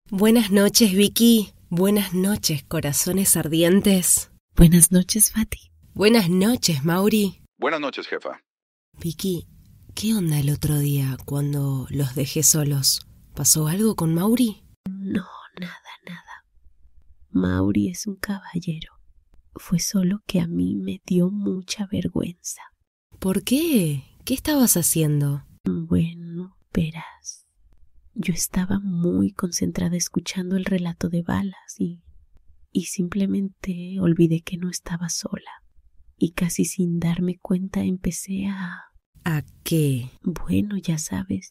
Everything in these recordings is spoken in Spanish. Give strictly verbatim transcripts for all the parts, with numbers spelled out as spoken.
Buenas noches, Vicky. Buenas noches, corazones ardientes. Buenas noches, Fati. Buenas noches, Mauri. Buenas noches, jefa. Vicky, ¿qué onda el otro día cuando los dejé solos? ¿Pasó algo con Mauri? No, nada, nada. Mauri es un caballero. Fue solo que a mí me dio mucha vergüenza. ¿Por qué? ¿Qué estabas haciendo? Bueno, verás. Yo estaba muy concentrada escuchando el relato de Balas y, y simplemente olvidé que no estaba sola. Y casi sin darme cuenta empecé a... ¿A qué? Bueno, ya sabes.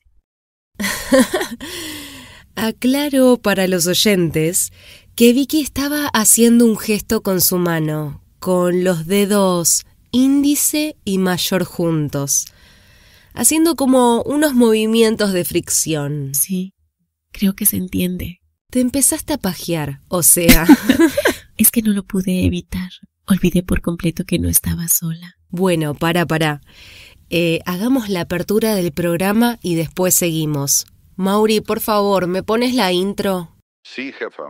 Aclaro para los oyentes que Vicky estaba haciendo un gesto con su mano, con los dedos índice y mayor juntos, haciendo como unos movimientos de fricción. Sí, creo que se entiende. Te empezaste a pajear, o sea... Es que no lo pude evitar. Olvidé por completo que no estaba sola. Bueno, para, para. Eh, hagamos la apertura del programa y después seguimos. Mauri, por favor, ¿me pones la intro? Sí, jefa.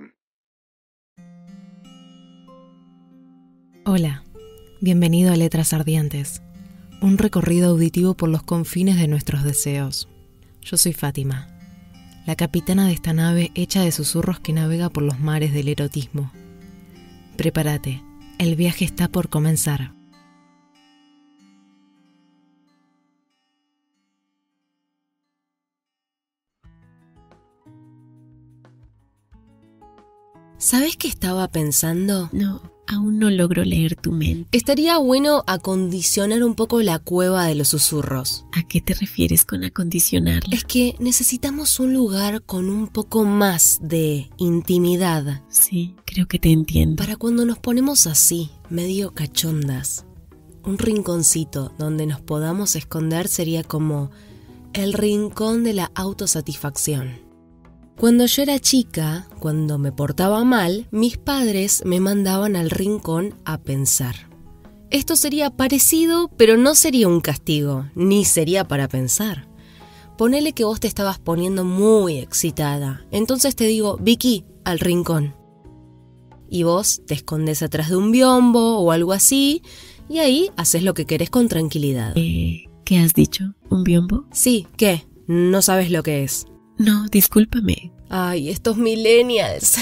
Hola, bienvenido a Letras Ardientes, un recorrido auditivo por los confines de nuestros deseos. Yo soy Fátima, la capitana de esta nave hecha de susurros que navega por los mares del erotismo. Prepárate, el viaje está por comenzar. ¿Sabes qué estaba pensando? No, aún no logro leer tu mente. Estaría bueno acondicionar un poco la cueva de los susurros. ¿A qué te refieres con acondicionarla? Es que necesitamos un lugar con un poco más de intimidad. Sí, creo que te entiendo. Para cuando nos ponemos así, medio cachondas. Un rinconcito donde nos podamos esconder sería como el rincón de la autosatisfacción. Cuando yo era chica, cuando me portaba mal, mis padres me mandaban al rincón a pensar. Esto sería parecido, pero no sería un castigo, ni sería para pensar. Ponele que vos te estabas poniendo muy excitada, entonces te digo, Vicky, al rincón. Y vos te escondes atrás de un biombo o algo así, y ahí haces lo que querés con tranquilidad. Eh, ¿qué has dicho? ¿Un biombo? Sí, ¿qué? ¿No sabes lo que es? No, discúlpame. Ay, estos millennials.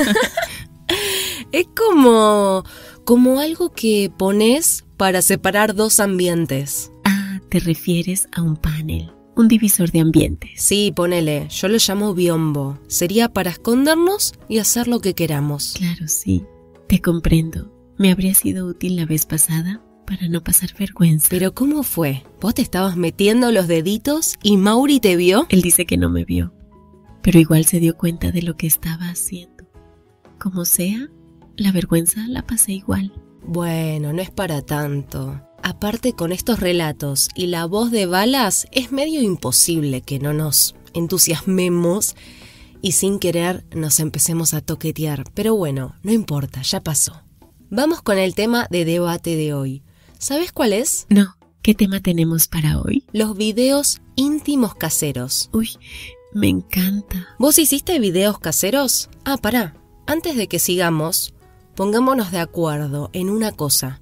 Es como, como algo que pones para separar dos ambientes. Ah, te refieres a un panel, un divisor de ambientes. Sí, ponele, yo lo llamo biombo. Sería para escondernos y hacer lo que queramos. Claro, sí, te comprendo. Me habría sido útil la vez pasada para no pasar vergüenza. Pero ¿cómo fue? ¿Vos te estabas metiendo los deditos y Mauri te vio? Él dice que no me vio, pero igual se dio cuenta de lo que estaba haciendo. Como sea, la vergüenza la pasé igual. Bueno, no es para tanto. Aparte, con estos relatos y la voz de Balas, es medio imposible que no nos entusiasmemos y sin querer nos empecemos a toquetear. Pero bueno, no importa, ya pasó. Vamos con el tema de debate de hoy. ¿Sabes cuál es? No, ¿qué tema tenemos para hoy? Los videos íntimos caseros. Uy, me encanta. ¿Vos hiciste videos caseros? Ah, pará. Antes de que sigamos, pongámonos de acuerdo en una cosa.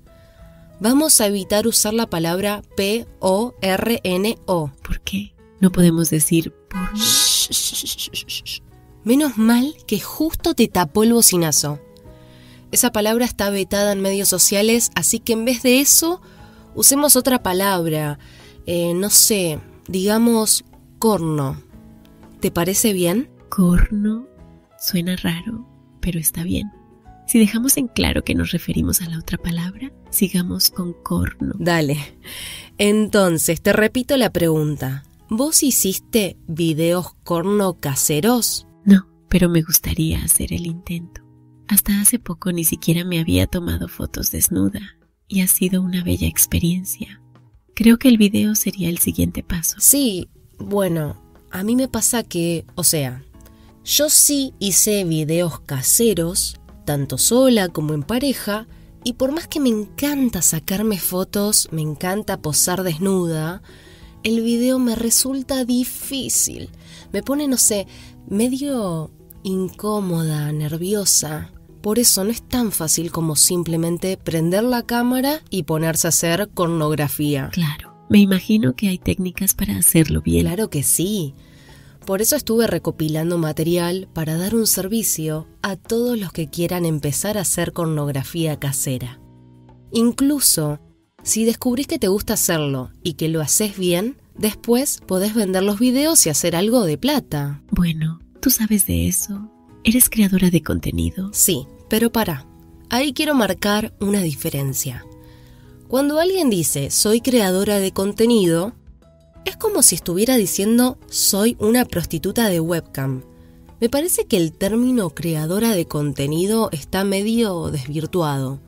Vamos a evitar usar la palabra P O R N O. ¿Por qué? No podemos decir porno. Shh, shh, shh, shh, shh. Menos mal que justo te tapó el bocinazo. Esa palabra está vetada en medios sociales, así que en vez de eso, usemos otra palabra. Eh, no sé, digamos corno. ¿Te parece bien? Corno suena raro, pero está bien. Si dejamos en claro que nos referimos a la otra palabra, sigamos con corno. Dale. Entonces, te repito la pregunta. ¿Vos hiciste videos corno caseros? No, pero me gustaría hacer el intento. Hasta hace poco ni siquiera me había tomado fotos desnuda y ha sido una bella experiencia. Creo que el video sería el siguiente paso. Sí, bueno, a mí me pasa que, o sea, yo sí hice videos caseros, tanto sola como en pareja, y por más que me encanta sacarme fotos, me encanta posar desnuda, el video me resulta difícil. Me pone, no sé, medio incómoda, nerviosa. Por eso no es tan fácil como simplemente prender la cámara y ponerse a hacer pornografía. Claro, me imagino que hay técnicas para hacerlo bien. Claro que sí. Por eso estuve recopilando material para dar un servicio a todos los que quieran empezar a hacer pornografía casera. Incluso, si descubrís que te gusta hacerlo y que lo haces bien, después podés vender los videos y hacer algo de plata. Bueno, ¿tú sabes de eso? ¿Eres creadora de contenido? Sí, pero pará. Ahí quiero marcar una diferencia. Cuando alguien dice soy creadora de contenido, es como si estuviera diciendo soy una prostituta de webcam. Me parece que el término creadora de contenido está medio desvirtuado.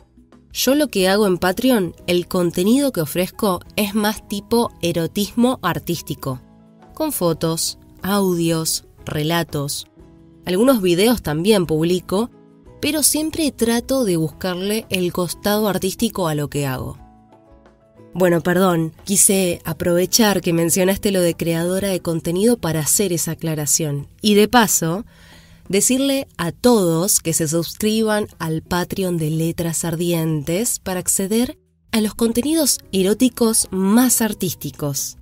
Yo lo que hago en Patreon, el contenido que ofrezco es más tipo erotismo artístico, con fotos, audios, relatos. Algunos videos también publico, pero siempre trato de buscarle el costado artístico a lo que hago. Bueno, perdón, quise aprovechar que mencionaste lo de creadora de contenido para hacer esa aclaración. Y de paso, decirle a todos que se suscriban al Patreon de Letras Ardientes para acceder a los contenidos eróticos más artísticos.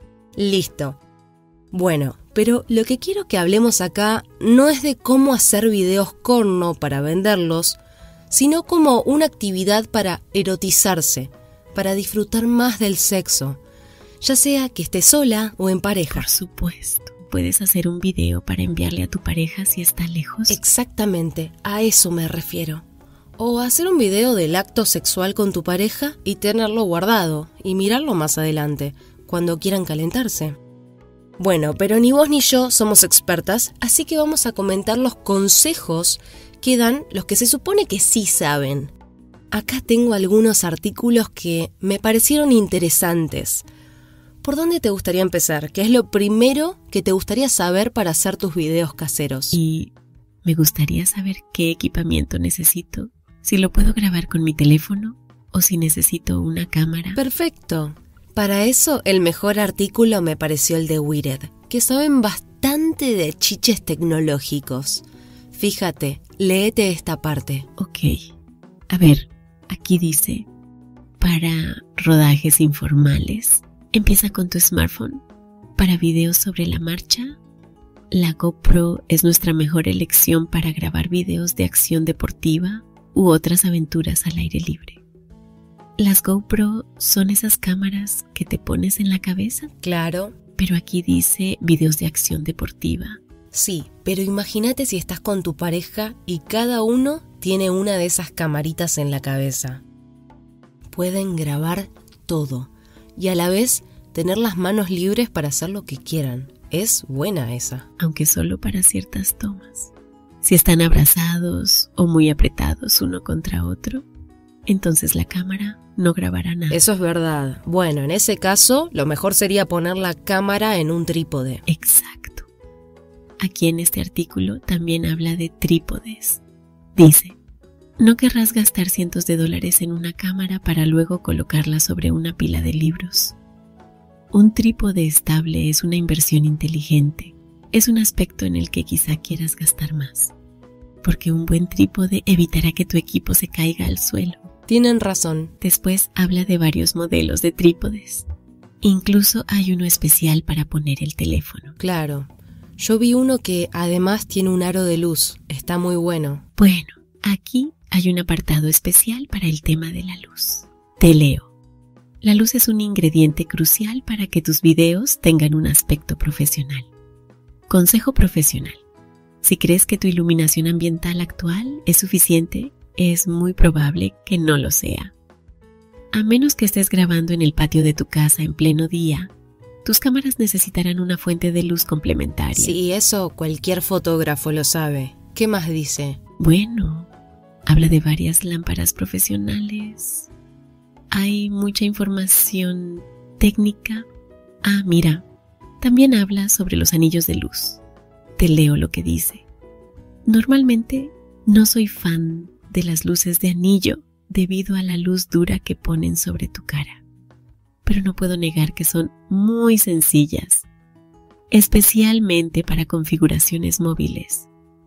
Listo. Bueno, pero lo que quiero que hablemos acá no es de cómo hacer videos porno para venderlos, sino como una actividad para erotizarse, para disfrutar más del sexo, ya sea que estés sola o en pareja. Por supuesto. ¿Puedes hacer un video para enviarle a tu pareja si está lejos? Exactamente, a eso me refiero. O hacer un video del acto sexual con tu pareja y tenerlo guardado y mirarlo más adelante, cuando quieran calentarse. Bueno, pero ni vos ni yo somos expertas, así que vamos a comentar los consejos que dan los que se supone que sí saben. Acá tengo algunos artículos que me parecieron interesantes. ¿Por dónde te gustaría empezar? ¿Qué es lo primero que te gustaría saber para hacer tus videos caseros? Y me gustaría saber qué equipamiento necesito, si lo puedo grabar con mi teléfono o si necesito una cámara. Perfecto. Para eso, el mejor artículo me pareció el de Wired, que saben bastante de chiches tecnológicos. Fíjate, léete esta parte. Ok. A ver, aquí dice, para rodajes informales, empieza con tu smartphone. Para videos sobre la marcha, la GoPro es nuestra mejor elección para grabar videos de acción deportiva u otras aventuras al aire libre. Las GoPro son esas cámaras que te pones en la cabeza. Claro. Pero aquí dice videos de acción deportiva. Sí, pero imagínate si estás con tu pareja y cada uno tiene una de esas camaritas en la cabeza. Pueden grabar todo y a la vez tener las manos libres para hacer lo que quieran. Es buena esa. Aunque solo para ciertas tomas. Si están abrazados o muy apretados uno contra otro, entonces la cámara no grabará nada. Eso es verdad. Bueno, en ese caso, lo mejor sería poner la cámara en un trípode. Exacto. Aquí en este artículo también habla de trípodes. Dice, no querrás gastar cientos de dólares en una cámara para luego colocarla sobre una pila de libros. Un trípode estable es una inversión inteligente. Es un aspecto en el que quizá quieras gastar más, porque un buen trípode evitará que tu equipo se caiga al suelo. Tienen razón. Después habla de varios modelos de trípodes. Incluso hay uno especial para poner el teléfono. Claro. Yo vi uno que además tiene un aro de luz. Está muy bueno. Bueno, aquí hay un apartado especial para el tema de la luz. Te leo. La luz es un ingrediente crucial para que tus videos tengan un aspecto profesional. Consejo profesional. Si crees que tu iluminación ambiental actual es suficiente, es muy probable que no lo sea. A menos que estés grabando en el patio de tu casa en pleno día, tus cámaras necesitarán una fuente de luz complementaria. Sí, eso cualquier fotógrafo lo sabe. ¿Qué más dice? Bueno, habla de varias lámparas profesionales. Hay mucha información técnica. Ah, mira, también habla sobre los anillos de luz. Te leo lo que dice. Normalmente no soy fan de las luces de anillo debido a la luz dura que ponen sobre tu cara, pero no puedo negar que son muy sencillas, especialmente para configuraciones móviles.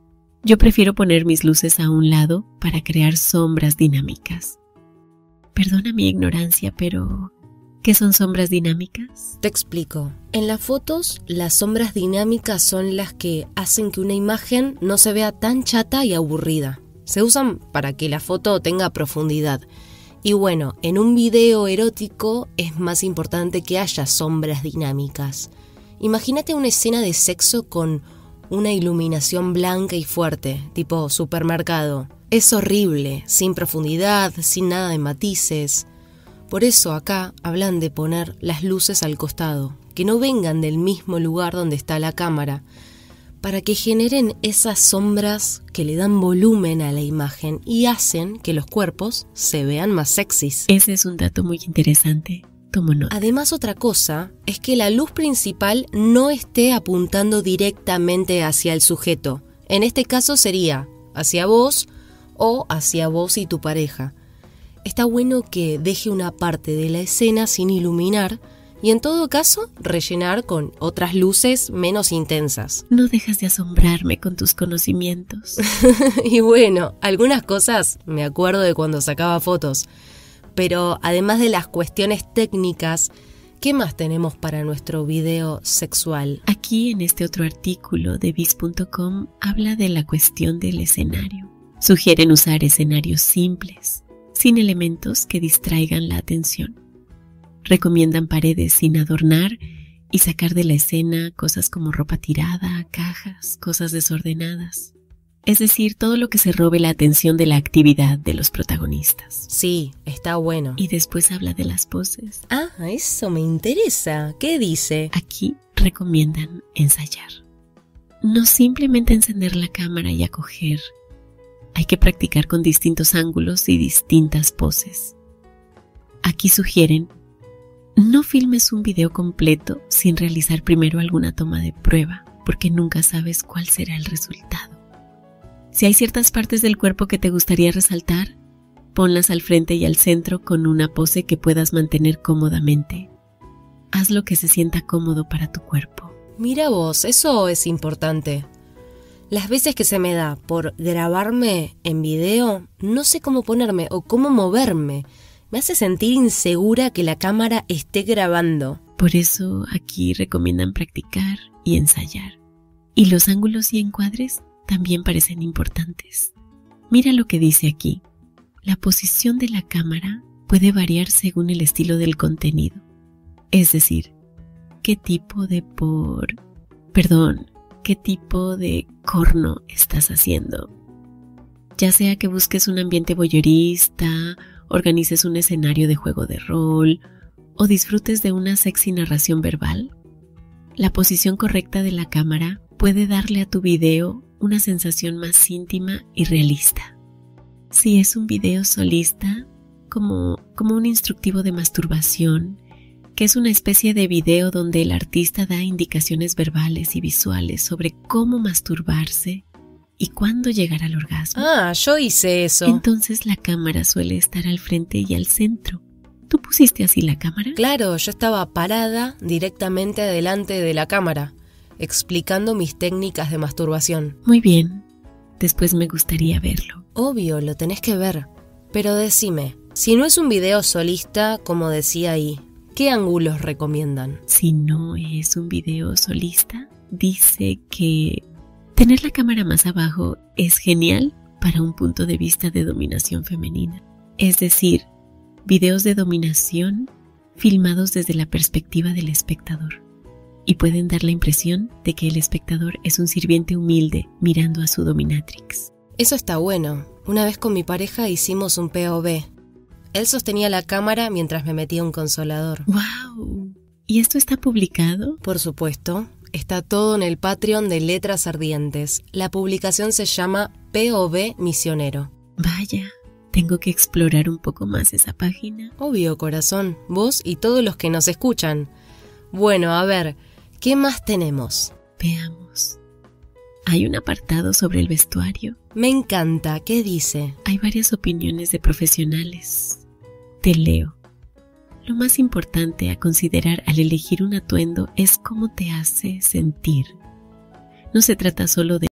Yo prefiero poner mis luces a un lado para crear sombras dinámicas. Perdona mi ignorancia, pero ¿qué son sombras dinámicas? Te explico. En las fotos, las sombras dinámicas son las que hacen que una imagen no se vea tan chata y aburrida. Se usan para que la foto tenga profundidad. Y bueno, en un video erótico es más importante que haya sombras dinámicas. Imagínate una escena de sexo con una iluminación blanca y fuerte, tipo supermercado. Es horrible, sin profundidad, sin nada de matices. Por eso acá hablan de poner las luces al costado, que no vengan del mismo lugar donde está la cámara, para que generen esas sombras que le dan volumen a la imagen y hacen que los cuerpos se vean más sexys. Ese es un dato muy interesante. Tomo nota. Además, otra cosa es que la luz principal no esté apuntando directamente hacia el sujeto. En este caso sería hacia vos o hacia vos y tu pareja. Está bueno que deje una parte de la escena sin iluminar y en todo caso rellenar con otras luces menos intensas. No dejas de asombrarme con tus conocimientos. Y bueno, algunas cosas me acuerdo de cuando sacaba fotos. Pero además de las cuestiones técnicas, ¿qué más tenemos para nuestro video sexual? Aquí en este otro artículo de Viz punto com habla de la cuestión del escenario. Sugieren usar escenarios simples, sin elementos que distraigan la atención. Recomiendan paredes sin adornar y sacar de la escena cosas como ropa tirada, cajas, cosas desordenadas. Es decir, todo lo que se robe la atención de la actividad de los protagonistas. Sí, está bueno. Y después habla de las poses. Ah, eso me interesa. ¿Qué dice? Aquí recomiendan ensayar. No simplemente encender la cámara y acoger. Hay que practicar con distintos ángulos y distintas poses. Aquí sugieren: no filmes un video completo sin realizar primero alguna toma de prueba, porque nunca sabes cuál será el resultado. Si hay ciertas partes del cuerpo que te gustaría resaltar, ponlas al frente y al centro con una pose que puedas mantener cómodamente. Haz lo que se sienta cómodo para tu cuerpo. Mira vos, eso es importante. Las veces que se me da por grabarme en video, no sé cómo ponerme o cómo moverme. Me hace sentir insegura que la cámara esté grabando. Por eso aquí recomiendan practicar y ensayar. Y los ángulos y encuadres también parecen importantes. Mira lo que dice aquí. La posición de la cámara puede variar según el estilo del contenido. Es decir, qué tipo de por... Perdón, qué tipo de corno estás haciendo. Ya sea que busques un ambiente voyerista, organices un escenario de juego de rol o disfrutes de una sexy narración verbal, la posición correcta de la cámara puede darle a tu video una sensación más íntima y realista. Si es un video solista, como, como un instructivo de masturbación, que es una especie de video donde el artista da indicaciones verbales y visuales sobre cómo masturbarse y cuándo llegar al orgasmo. Ah, yo hice eso. Entonces la cámara suele estar al frente y al centro. ¿Tú pusiste así la cámara? Claro, yo estaba parada directamente delante de la cámara, explicando mis técnicas de masturbación. Muy bien, después me gustaría verlo. Obvio, lo tenés que ver. Pero decime, si no es un video solista, como decía ahí, ¿qué ángulos recomiendan? Si no es un video solista, dice que tener la cámara más abajo es genial para un punto de vista de dominación femenina. Es decir, videos de dominación filmados desde la perspectiva del espectador. Y pueden dar la impresión de que el espectador es un sirviente humilde mirando a su dominatrix. Eso está bueno. Una vez con mi pareja hicimos un P O V. Él sostenía la cámara mientras me metía un consolador. ¡Wow! ¿Y esto está publicado? Por supuesto. Está todo en el Patreon de Letras Ardientes. La publicación se llama P O V Misionero. Vaya, tengo que explorar un poco más esa página. Obvio, corazón. Vos y todos los que nos escuchan. Bueno, a ver, ¿qué más tenemos? Veamos. Hay un apartado sobre el vestuario. Me encanta. ¿Qué dice? Hay varias opiniones de profesionales. Te leo. Lo más importante a considerar al elegir un atuendo es cómo te hace sentir. No se trata solo de